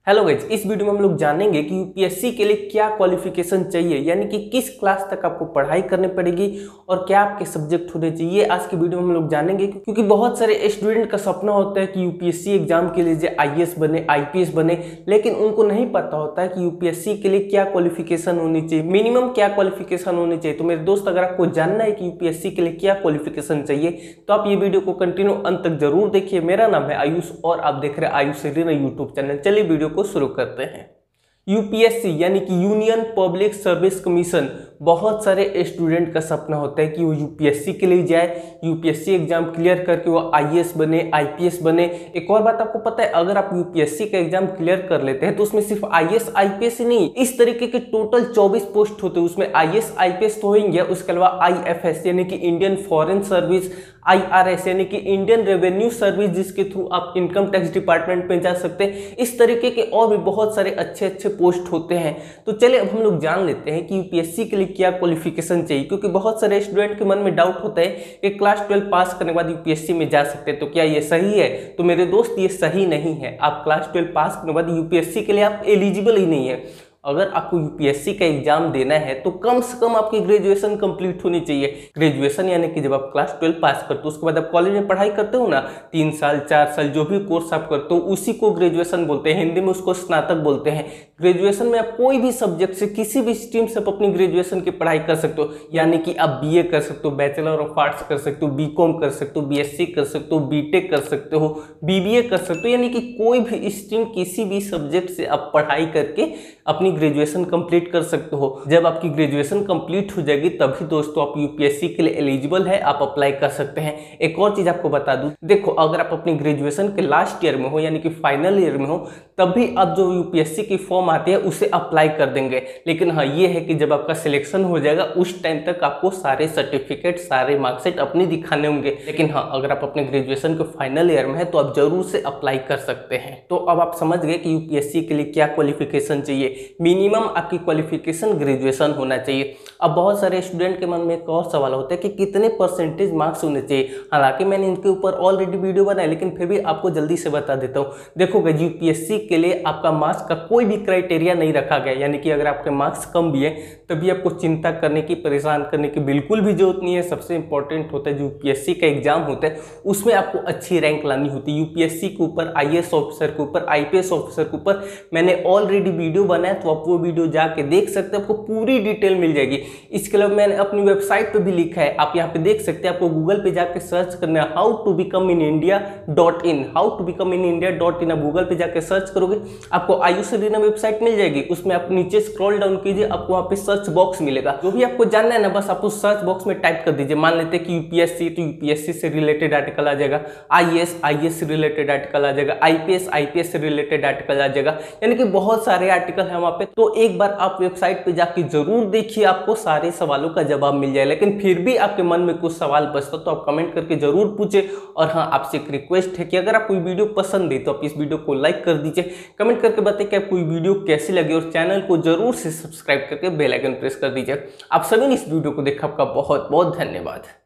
Hello guys, इस video में हम लोग जानेंगे कि यूपीएससी के लिए क्या क्वालिफिकेशन चाहिए, यानी कि किस क्लास तक आपको पढ़ाई करनी पड़ेगी और क्या आपके सब्जेक्ट होने चाहिए। आज की वीडियो में हम लोग जानेंगे क्योंकि बहुत सारे स्टूडेंट का सपना होता है कि यूपीएससी एग्जाम के लिए आईएएस बने, आईपीएस बने, लेकिन उनको नहीं पता होता है कि यूपीएससी के लिए क्या क्वालिफिकेशन होनी चाहिए, मिनिमम क्या क्वालिफिकेशन होनी चाहिए। तो मेरे दोस्त, अगर आपको जानना है कि यूपीएससी के लिए क्या क्वालिफिकेशन चाहिए तो आप ये वीडियो को कंटिन्यू अंत तक जरूर देखिए। मेरा नाम है आयुष और आप देख रहे हैं आयुष यूट्यूब चैनल। चलिए वीडियो को शुरू करते हैं। यूपीएससी यानी कि यूनियन पब्लिक सर्विस कमीशन, बहुत सारे स्टूडेंट का सपना होता है कि वो यूपीएससी के लिए जाए, यूपीएससी एग्जाम क्लियर करके वो आईएएस बने, आईपीएस बने। एक और बात आपको पता है, अगर आप यूपीएससी का एग्जाम क्लियर कर लेते हैं तो उसमें सिर्फ आईएएस आईपीएस ही नहीं, इस तरीके के टोटल 24 पोस्ट होते हैं। उसमें आईएएस आईपीएस तो होंगे, उसके अलावा आईएफएस यानी कि इंडियन फॉरेन सर्विस, आईआरएस यानी कि इंडियन रेवेन्यू सर्विस, जिसके थ्रू आप इनकम टैक्स डिपार्टमेंट में जा सकते हैं। इस तरीके के और भी बहुत सारे अच्छे अच्छे पोस्ट होते हैं। तो चलिए अब हम लोग जान लेते हैं कि यूपीएससी के लिए क्या क्वालिफिकेशन चाहिए, क्योंकि बहुत सारे स्टूडेंट के मन में डाउट होता है कि क्लास 12 पास करने के बाद यूपीएससी में जा सकते हैं। तो क्या ये सही है? तो मेरे दोस्त, ये सही नहीं है। आप क्लास 12 पास करने के बाद यूपीएससी के लिए आप एलिजिबल ही नहीं है। अगर आपको यूपीएससी का एग्जाम देना है तो कम से कम आपकी ग्रेजुएशन कंप्लीट होनी चाहिए। ग्रेजुएशन यानी कि जब आप क्लास 12 पास करते हो उसके बाद आप कॉलेज में पढ़ाई करते हो ना, 3 साल 4 साल जो भी कोर्स आप करते हो उसी को ग्रेजुएशन बोलते हैं। हिंदी में उसको स्नातक बोलते हैं। ग्रेजुएशन में आप कोई भी सब्जेक्ट से, किसी भी स्ट्रीम से आप अपनी ग्रेजुएशन की पढ़ाई कर सकते हो। यानी कि आप बीए कर सकते हो, बैचलर ऑफ आर्ट्स कर सकते हो, बीकॉम कर सकते हो, बीएससी कर सकते हो, बीटेक कर सकते हो, बीबीए कर सकते हो। यानी कि कोई भी स्ट्रीम, किसी भी सब्जेक्ट से आप पढ़ाई करके अपनी ग्रेजुएशन कंप्लीट कर सकते हो। जब आपकी ग्रेजुएशन कंप्लीट हो जाएगी तभी दोस्तों आप यूपीएससी के लिए एलिजिबल है, आप अप्लाई कर सकते हैं। एक और चीज आपको बता दूं, देखो, अगर आप अपनी ग्रेजुएशन के लास्ट ईयर में हो यानी कि फाइनल ईयर में हो, तभी आप जो यूपीएससी की फॉर्म आती है उसे अप्लाई कर देंगे। लेकिन हाँ, ये है कि जब आपका सिलेक्शन हो जाएगा उस टाइम तक आपको सारे सर्टिफिकेट, सारे मार्कशीट अपनी दिखाने होंगे। लेकिन हाँ, अगर आप अपने ग्रेजुएशन के फाइनल ईयर में है तो आप जरूर से अप्लाई कर सकते हैं। तो अब आप समझ गए कि यूपीएससी के लिए क्या क्वालिफिकेशन चाहिए। मिनिमम आपकी क्वालिफिकेशन ग्रेजुएशन होना चाहिए। अब बहुत सारे स्टूडेंट के मन में एक और सवाल होता है कि कितने परसेंटेज मार्क्स होने चाहिए। हालांकि मैंने इनके ऊपर ऑलरेडी वीडियो बनाया, लेकिन फिर भी आपको जल्दी से बता देता हूँ। देखो, यूपीएससी के लिए आपका मार्क्स का कोई भी क्राइटेरिया नहीं रखा गया। यानी कि अगर आपके मार्क्स कम भी है तभी आपको चिंता करने की, परेशान करने की बिल्कुल भी जरूरत नहीं है। सबसे इंपॉर्टेंट होता है जो यूपीएससी का एग्जाम होता है उसमें आपको अच्छी रैंक लानी होती है। यूपीएससी के ऊपर, आईएएस ऑफिसर के ऊपर, आईपीएस ऑफिसर के ऊपर मैंने ऑलरेडी वीडियो बनाया, तो आप वो वीडियो जाके देख सकते हैं, आपको पूरी डिटेल मिल जाएगी। इसके अलावा मैंने अपनी वेबसाइट पे भी लिखा है, आप यहाँ पे देख सकते हैं। आपको गूगल पे जाके सर्च करना है how to become in India, how to become in India. आप गूगल पे जाके सर्च करोगे आपको आयुष अरीना वेबसाइट मिल जाएगी। उसमें आप नीचे स्क्रॉल डाउन कीजिए, आपको वहाँ पे सर्च बॉक्स मिलेगा। जो भी आपको जानना है ना, बस आप उस सर्च बॉक्स में टाइप कर दीजिए। मान लेते हैं कि यूपीएससी, तो यूपीएससी से रिलेटेड आर्टिकल आ जाएगा, आईएएस, आईएएस से रिलेटेड आर्टिकल आ जाएगा, आईपीएस, आईपीएस से रिलेटेड आर्टिकल आ जाएगा। यानी कि बहुत सारे आर्टिकल है वहाँ पे। तो एक बार आप वेबसाइट पे जाके जरूर देखिए, आपको सारे सवालों का जवाब मिल जाए। लेकिन फिर भी आपके मन में कुछ सवाल बचता तो आप कमेंट करके जरूर पूछे। और हाँ, आपसे एक रिक्वेस्ट है कि अगर आपको वीडियो पसंद है तो आप इस वीडियो को लाइक कर दीजिए, कमेंट करके बताइए कि आपको वीडियो कैसी लगी, और चैनल को जरूर से सब्सक्राइब करके बेल आइकन प्रेस कर दीजिए। आप सभी ने इस वीडियो को देखा, आपका बहुत बहुत धन्यवाद।